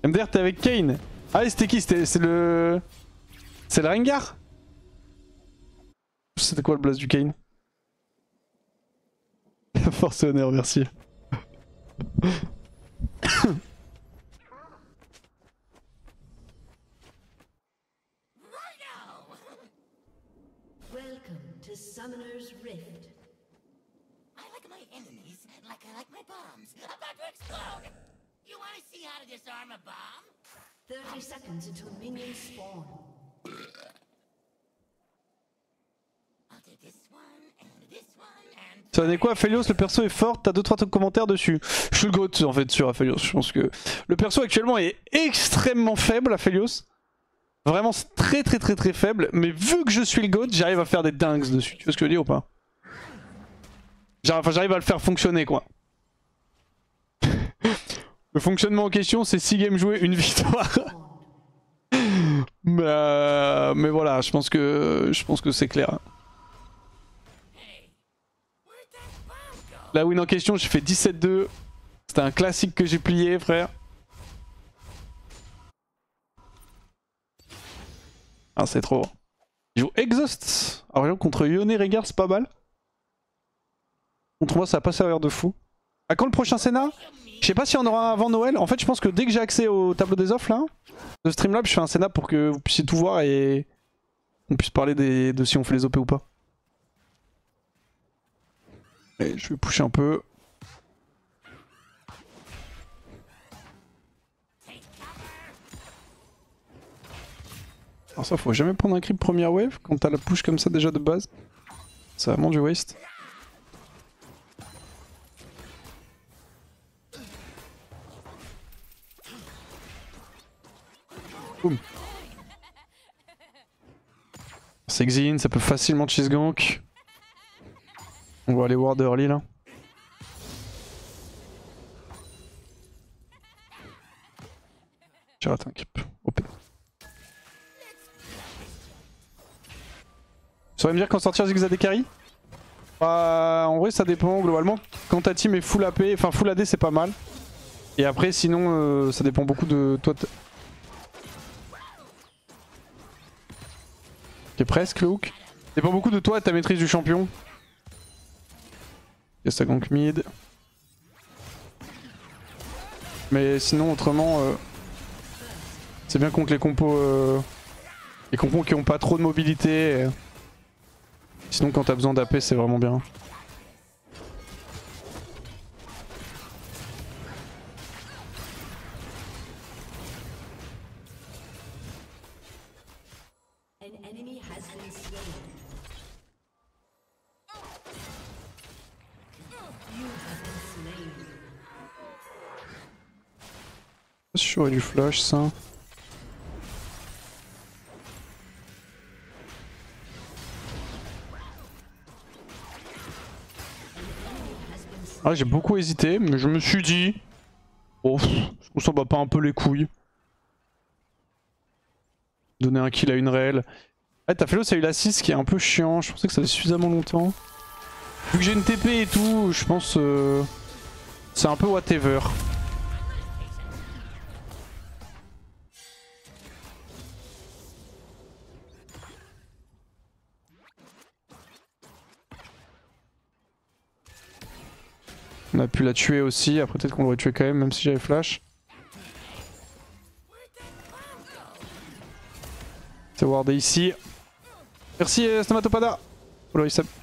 MDR, t'es avec Kane. Ah oui, c'était qui? C'est le... C'est le Rengar? C'était quoi le blast du Kane? Force et honneur, merci. Welcome to Summoner's Rift. I like my enemies like I like my bombs, about to explode. You want to see how to disarm a bomb? 30 seconds until minions spawn. I'll do this one and this one and... Ça en est quoi, Aphelios? Le perso est fort, t'as 2-3 commentaires dessus. Je suis le GOAT en fait sur Aphelios. Je pense que le perso actuellement est extrêmement faible, Aphelios. Vraiment très faible. Mais vu que je suis le GOAT, j'arrive à faire des dingues dessus. Tu vois ce que je veux dire ou pas? Enfin, j'arrive à le faire fonctionner quoi. Le fonctionnement en question, c'est 6 games joués, 1 victoire. Mais voilà, je pense que c'est clair. La win en question, j'ai fait 17-2. C'était un classique que j'ai plié, frère. Ah, c'est trop. Il joue Exhaust. Alors, contre Yone Rengar, c'est pas mal. Contre moi, ça va pas servir de fou. À quand le prochain Senna? Je sais pas si on aura un avant Noël. En fait, je pense que dès que j'ai accès au tableau des offres là, de Streamlab, je fais un Senna pour que vous puissiez tout voir et on puisse parler de si on fait les OP ou pas. Et je vais pusher un peu. Alors ça, faut jamais prendre un creep première wave quand t'as la push comme ça déjà de base. C'est vraiment du waste. Boum. C'est Xin, ça peut facilement cheese gank. On va aller ward early là. J'ai raté un keep. OP. Tu saurais me dire quand sortir Zigzag des carry? En vrai ça dépend globalement. Quand ta team est full AP, enfin full AD c'est pas mal. Et après sinon ça dépend beaucoup de toi. T'es presque le hook. Ça dépend beaucoup de toi et de ta maîtrise du champion. Y'a sa gank mid. Mais sinon autrement c'est bien contre les compos qui ont pas trop de mobilité. Sinon quand t'as besoin d'AP c'est vraiment bien. An enemy has been slain. You have been slain. Je suis sûr du flash ça. Ah j'ai beaucoup hésité mais je me suis dit... Oh, est-ce qu'on s'en bat pas un peu les couilles? Donner un kill à une réelle. Ah t'as fait l'autre, ça a eu l'assist qui est un peu chiant, je pensais que ça faisait suffisamment longtemps. Vu que j'ai une TP et tout, je pense c'est un peu whatever. On a pu la tuer aussi, après peut-être qu'on l'aurait tué quand même si j'avais flash. C'est wardé ici. Merci Stomatopada. Oh là, il s'appelle.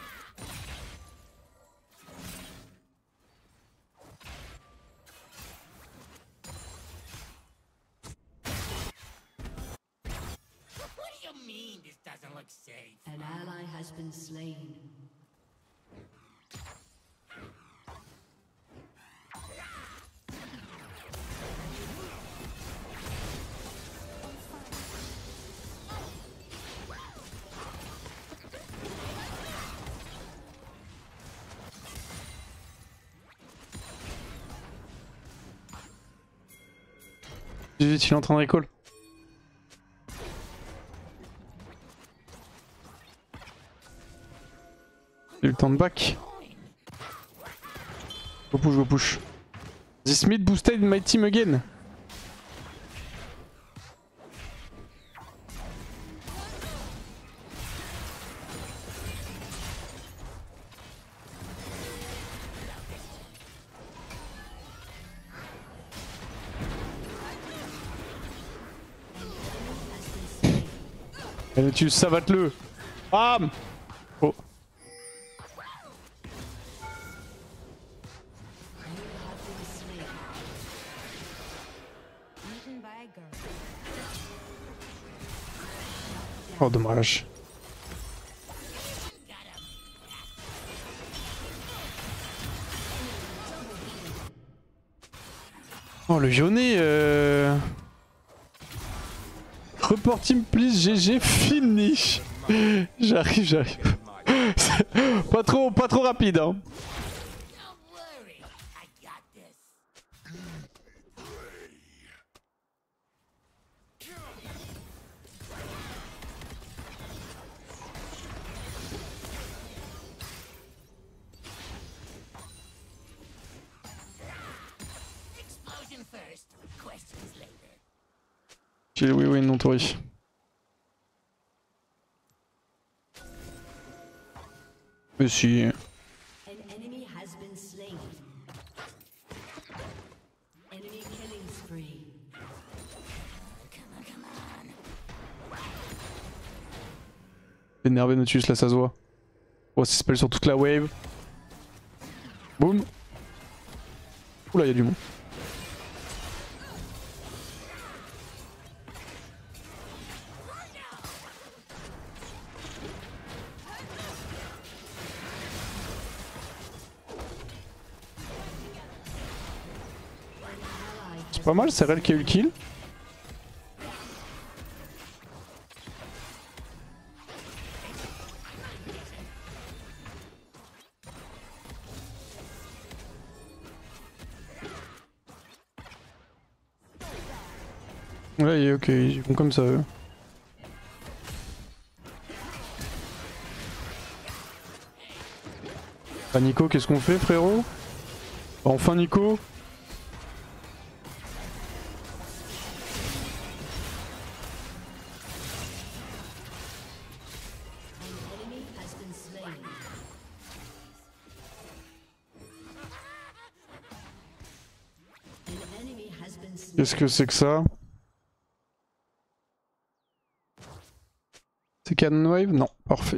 What do you mean this doesn't look safe? An ally has been slain. Il est en train de recall. J'ai eu le temps de back. Go push, go push. This mid boosted my team again. Allez, tu savates-le. Bam. Oh. Eaten by a girl. Oh, dommage. Oh, le Yone. Report team please, GG, finish. J'arrive. pas trop rapide, hein. Don't worry, I got this. Explosion first, questions later. J'ai oui, non, Tori. Mais si. An enemy has been slain. Enemy killing spree. Énervé Nautilus, là ça se voit. Oh, c'est spell sur toute la wave. Boum. Oula, y'a du monde. C'est pas mal, c'est Rel qui a eu le kill. Ouais, ok, ils vont comme ça eux. Ah Nico, qu'est-ce qu'on fait frérot? Enfin Nico. An enemy has been slain. An enemy has been slain. Qu'est-ce que c'est que ça? C'est Cannon Wave? Non, parfait.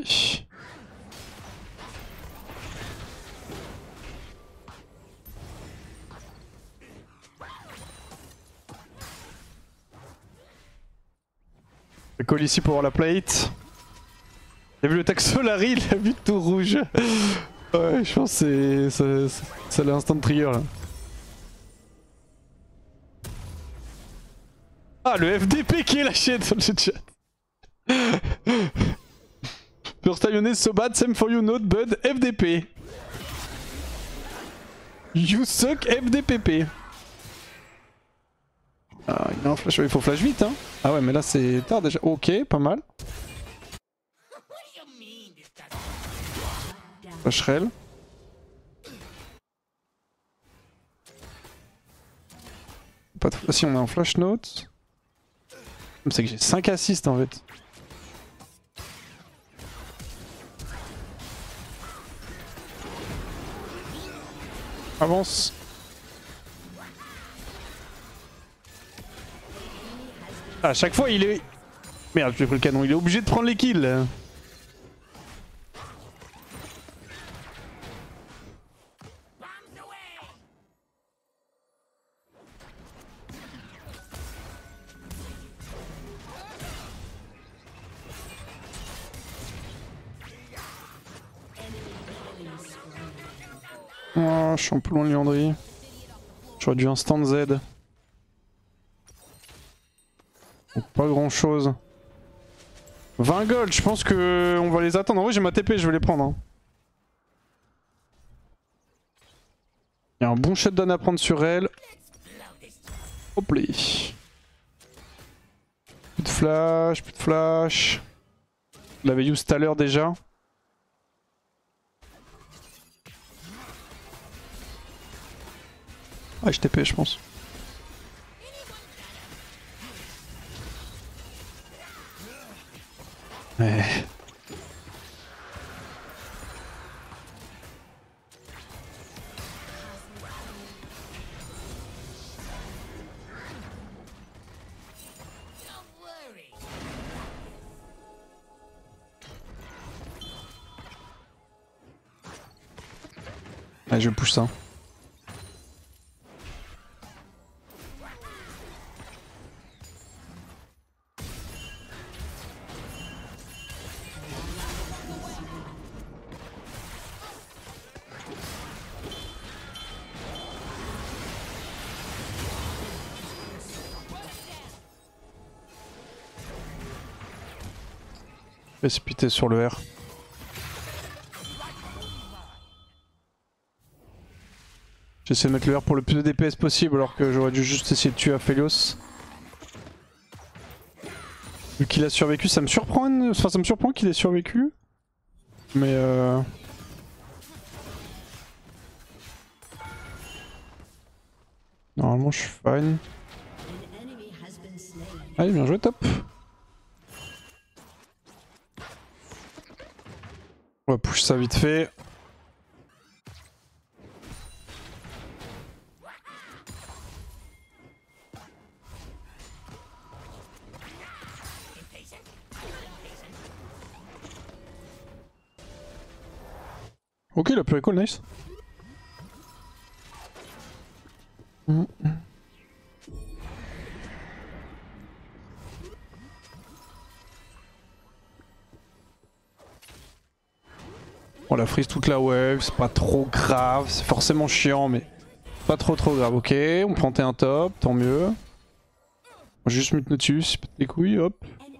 Je colle ici pour avoir la plate. T'as vu le tag Solari, il a vu tout rouge. Ouais, je pense que c'est l'instant trigger là. Ah, le FDP qui est lâché dans le chat. First time on is so bad, same for you, not bud, FDP. You suck, FDPP. Ah, il a un flash, il faut flash vite hein. Ah ouais, mais là c'est tard déjà. Ok, pas mal. What do you mean this doesn't Flash Rel. Pas de... Si on est en flash note. C'est que j'ai 5 assists en fait. Avance. À chaque fois il est... Merde, j'ai pris le canon, il est obligé de prendre les kills. bombs away? Oh, je suis un peu loin de Liandry. J'aurais dû instant Z. Donc pas grand chose. 20 gold, je pense que on va les attendre. En vrai j'ai ma TP, je vais les prendre. Hein. Il y a un bon shutdown à prendre sur elle. Hop là. Plus de flash, plus de flash. Je l'avais use tout à l'heure déjà. Ah, je TP je pense. Ouais. Don't worry. Allez, je push ça. Précipité sur le R. J'essaie de mettre le R pour le plus de DPS possible alors que j'aurais dû juste essayer de tuer Aphelios. Vu qu'il a survécu, ça me surprend, enfin, ça me surprend qu'il ait survécu. Mais normalement je suis fine. Allez, bien joué, top. On va push ça vite fait. Ok, la plus recall, nice. On la freeze toute la wave, c'est pas trop grave, c'est forcément chiant mais pas trop grave. Ok, on prend un top, tant mieux. On va juste mute Nautilus, il pète les couilles, hop.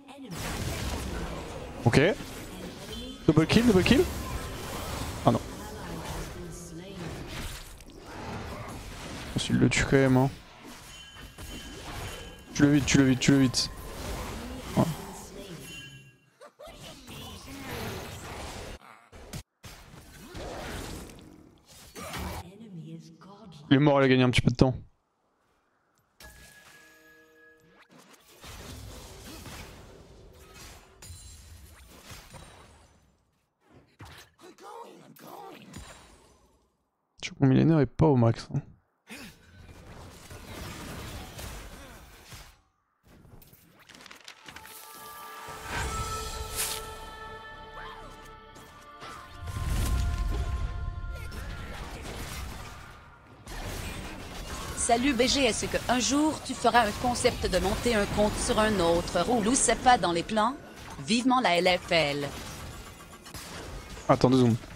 Ok. Double kill, double kill. Ah non. Il le tue quand même hein. Tu le vite, tu le vite, tu le vite. Ouais. Il est mort, il a gagné un petit peu de temps. Je crois que mon millénaire est pas au max. Hein. Salut BG, est-ce qu'un jour tu feras un concept de monter un compte sur un autre? Roulou, c'est pas dans les plans? Vivement la LFL. Attends 2 secondes.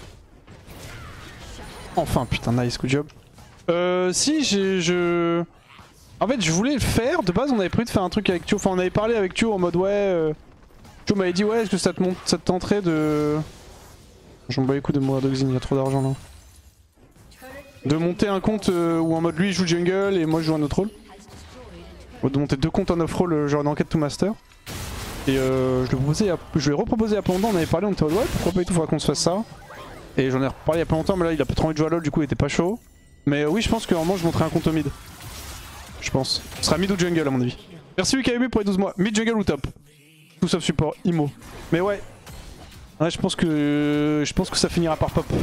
Enfin putain, nice, good job. Si, en fait je voulais le faire, de base on avait prévu de faire un truc avec Thio, enfin on avait parlé avec Thio en mode ouais... Thio m'avait dit ouais, est-ce que ça te tenterait de... J'en bats les couilles de mourir de Xin, il y a trop d'argent là. De monter un compte où en mode lui il joue jungle et moi je joue un autre rôle. De monter 2 comptes en off-roll genre d'enquête to master. Et je l'ai reproposé il y a pas longtemps, on avait parlé, on était en mode ouais pourquoi pas et tout, faudra qu'on se fasse ça. Et j'en ai reparlé il y a pas longtemps mais là il a pas trop envie de jouer à LoL du coup il était pas chaud. Mais oui je pense que normalement je monterai un compte au mid. Je pense. Ce sera mid ou jungle à mon avis. Merci UKB pour les 12 mois. Mid, jungle ou top. Tout sauf support, IMO. Mais ouais. Ouais je pense que ça finira par pop.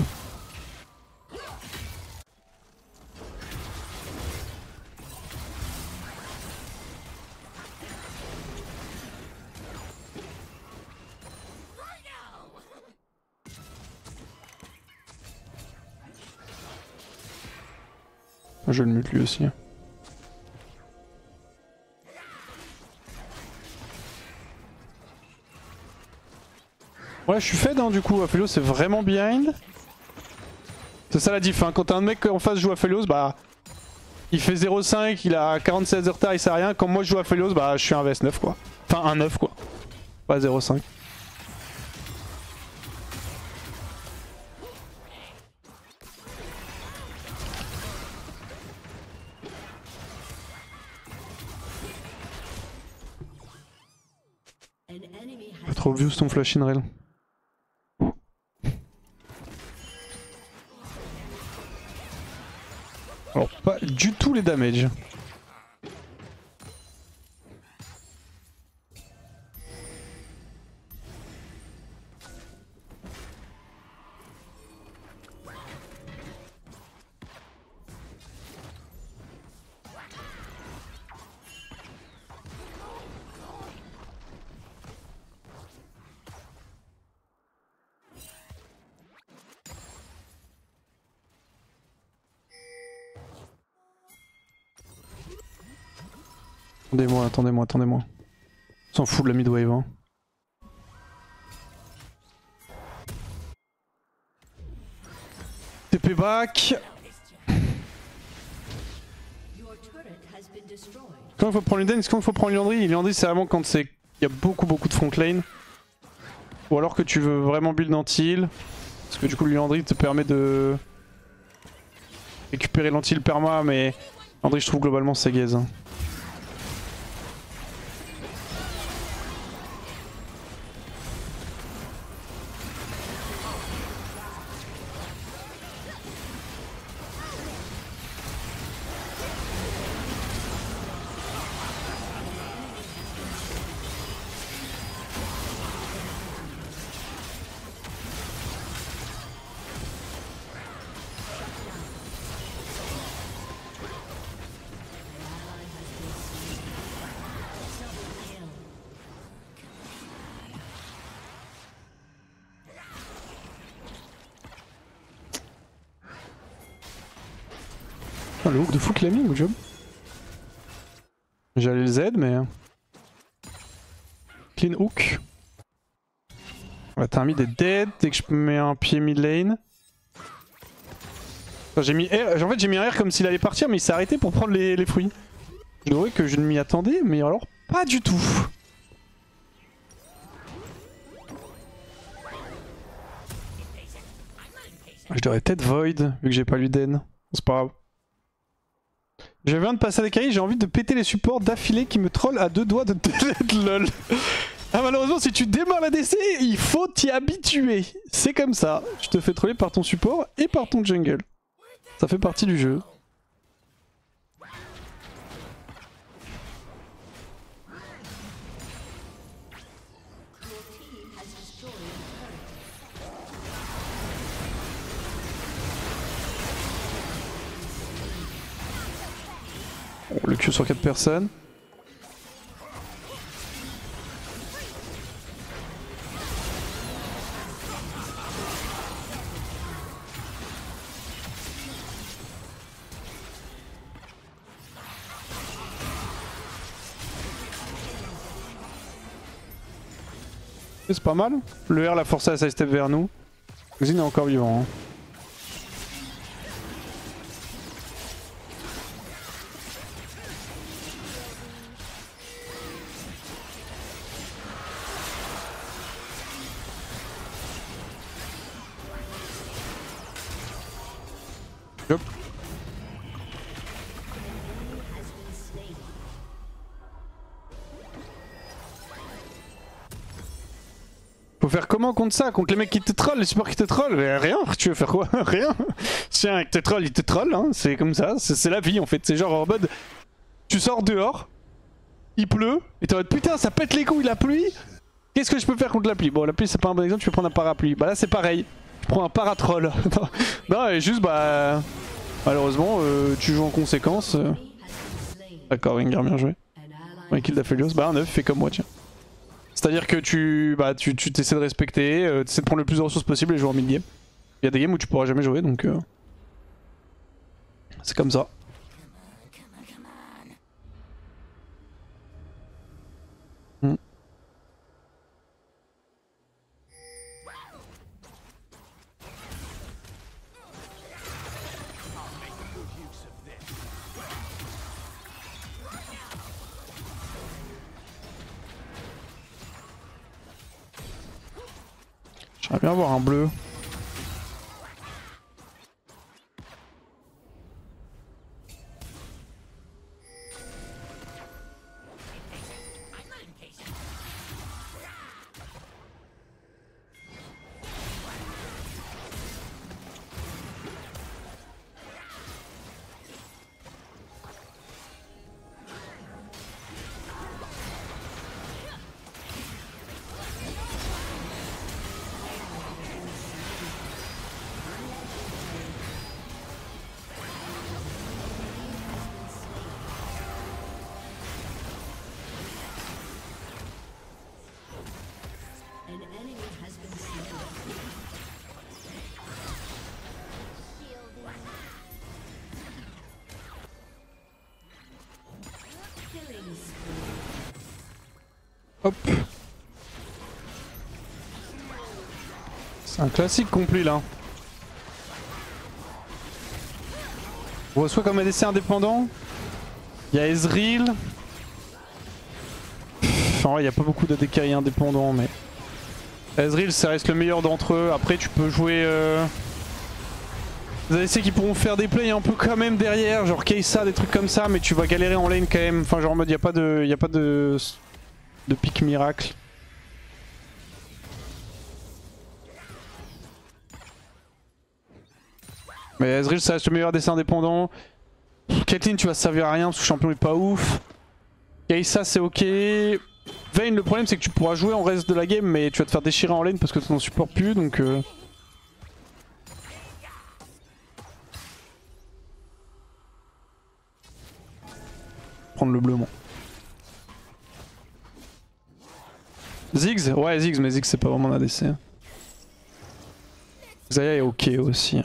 Je vais le mute lui aussi. Ouais je suis fed hein, du coup, Aphelios c'est vraiment behind. C'est ça la diff hein, quand un mec en face joue Aphelios bah... Il fait 0,5, il a 47 de retard, il sert à rien. Quand moi je joue Aphelios bah je suis un VS9 quoi. Enfin un 9 quoi. Pas 0,5. Pas trop obvious ton flash in rail. Alors pas du tout les damages. Attendez-moi, attendez-moi, attendez-moi. On s'en fout de la midwave. Hein. TP back. Your turret has been destroyed. Quand il faut prendre l'Uden, est-ce qu'il faut prendre Liandry? Liandry c'est vraiment quand il y a beaucoup de front lane. Ou alors que tu veux vraiment build anti-heal. Parce que du coup Liandry te permet de récupérer l'anti-heal perma, mais Liandry je trouve globalement c'est gaze. Hein. Le hook de fou qu'il a mis, good job. J'allais le Z, mais. Clean hook. Ouais, t'as mis des dead dès que je mets un pied mid lane. J'ai mis R. En fait, j'ai mis un R comme s'il allait partir, mais il s'est arrêté pour prendre les fruits. Je dirais que je ne m'y attendais, mais alors pas du tout. Je devrais peut-être Void, vu que j'ai pas l'Uden. C'est pas grave. Je viens de passer à la carry, j'ai envie de péter les supports d'affilée qui me trollent à deux doigts de lol. Ah malheureusement si tu démarres la DC, il faut t'y habituer. C'est comme ça, tu te fais troller par ton support et par ton jungle. Ça fait partie du jeu. Le Q sur 4 personnes. C'est pas mal. Le R l'a forcé à sidestep vers nous. Xin est encore vivant. Hein. Hop. Faut faire comment contre ça? Contre les mecs qui te trollent, les supports qui te trollent? Rien, tu veux faire quoi? Rien. Si un mec te troll, il te troll, hein. C'est comme ça, c'est la vie en fait. C'est genre en mode, tu sors dehors, il pleut, et t'es en mode putain ça pète les couilles la pluie. Qu'est-ce que je peux faire contre la pluie? Bon la pluie c'est pas un bon exemple, tu peux prendre un parapluie. Bah là c'est pareil, je prends un paratroll. Non et juste bah... Malheureusement tu joues en conséquence. D'accord Rengar, bien joué. Ouais, kill d'Aphelios, bah un 9 fait comme moi tiens. C'est-à-dire que tu t'essaies de respecter, t'essaies de prendre le plus de ressources possible et jouer en mid-game. Il y a des games où tu pourras jamais jouer donc... C'est comme ça. Hmm. J'aimerais bien avoir un bleu. Hop. C'est un classique complet là. On reçoit comme ADC indépendant. Il y a Ezreal. Enfin, il n'y a pas beaucoup d'ADC indépendants, mais. Ezreal, ça reste le meilleur d'entre eux. Après, tu peux jouer. Des ADC qui pourront faire des plays un peu quand même derrière, genre Kai'Sa, des trucs comme ça, mais tu vas galérer en lane quand même. Enfin, genre en mode, il n'y a pas de pic miracle. Mais Ezreal, ça reste le meilleur dessin indépendant. Caitlyn, tu vas se servir à rien parce que le champion est pas ouf. Kai'Sa, c'est ok. Vayne, le problème c'est que tu pourras jouer en reste de la game, mais tu vas te faire déchirer en lane parce que tu n'en supportes plus, donc. Prendre le bleu, moi. Ziggs, ouais, Ziggs, mais Ziggs c'est pas vraiment un ADC. Xayah est ok aussi.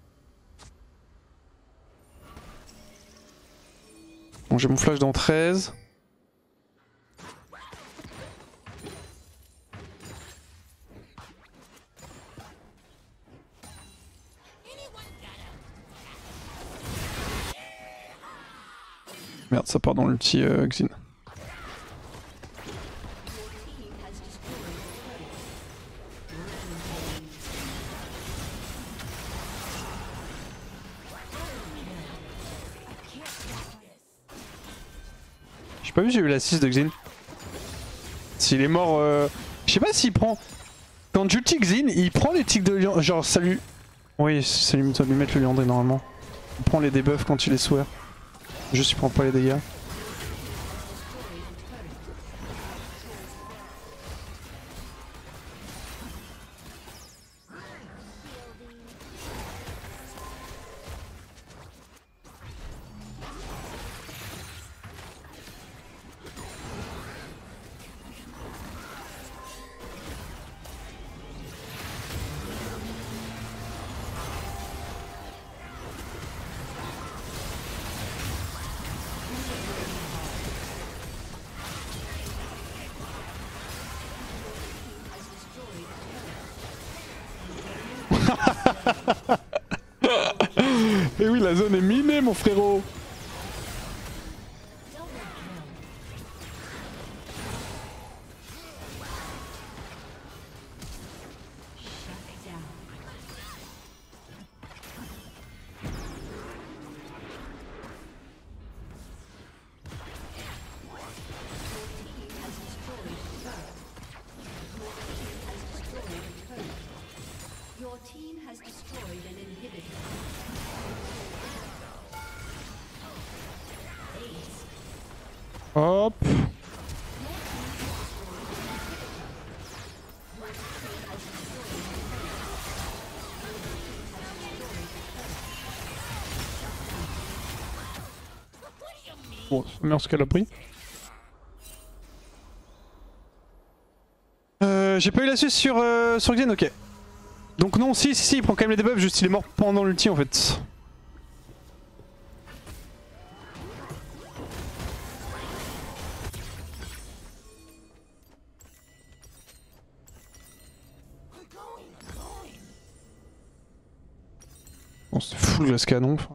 Bon, j'ai mon flash dans 13. Merde, ça part dans l'ulti Xin. J'ai pas vu, j'ai eu l'assist de Xin. S'il est mort, je sais pas s'il prend. Quand j'ulti Xin, il prend les tics de lion. Genre, salut. Oui, ça lui mettre le liandré normalement. Il prend les debuffs quand il est swear. Juste il prend pas les dégâts. Et oui, la zone est minée, mon frérot. Your team has destroyed an inhibitor. Hop. Bon, merde ce qu'elle a pris. J'ai pas eu la suite sur Xin, ok. Donc non, si, il prend quand même les debuffs, juste il est mort pendant l'ulti en fait. Bon, c'est full glace canon. Enfin.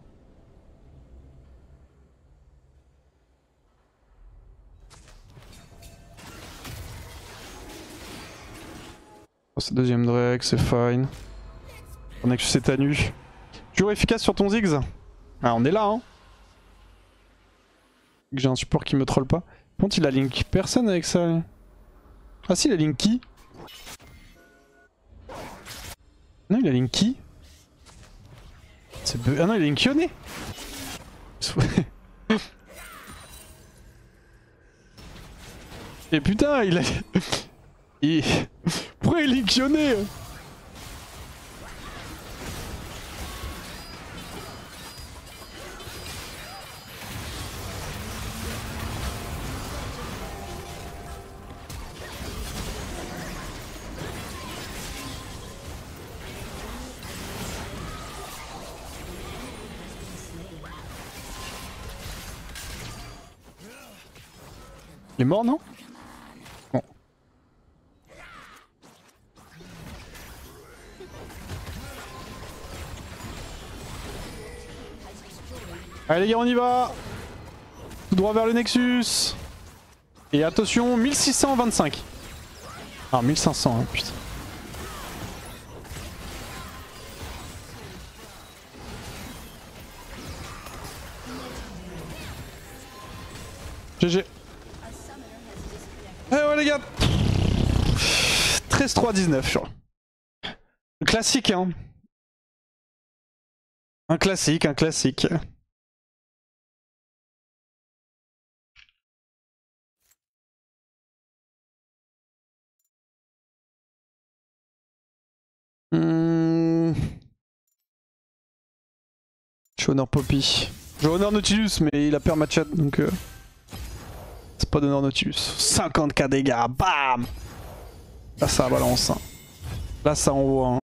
Oh, c'est deuxième Drake, c'est fine. On a que c'est à nu. Toujours efficace sur ton Ziggs. Ah, on est là, hein. J'ai un support qui me troll pas. Par contre, il a link personne avec ça. Lui. Ah si, il a link qui? Non, il a link qui? Ah non, il a link Yone. Et putain, il a... Pourquoi il link Yone? Il est mort, non? Bon. Allez les gars, on y va. Tout droit vers le Nexus. Et attention, 1625. Ah, 1500, hein, putain. GG. Eh ouais les gars. 13-3-19 genre. Classique hein. Un classique, un classique. Je suis Honor Poppy. Je Honor Nautilus mais il a peur Machat donc c'est pas d'Honor Nautilus. 50k dégâts, bam. Là ça balance. Hein. Là ça envoie. Hein.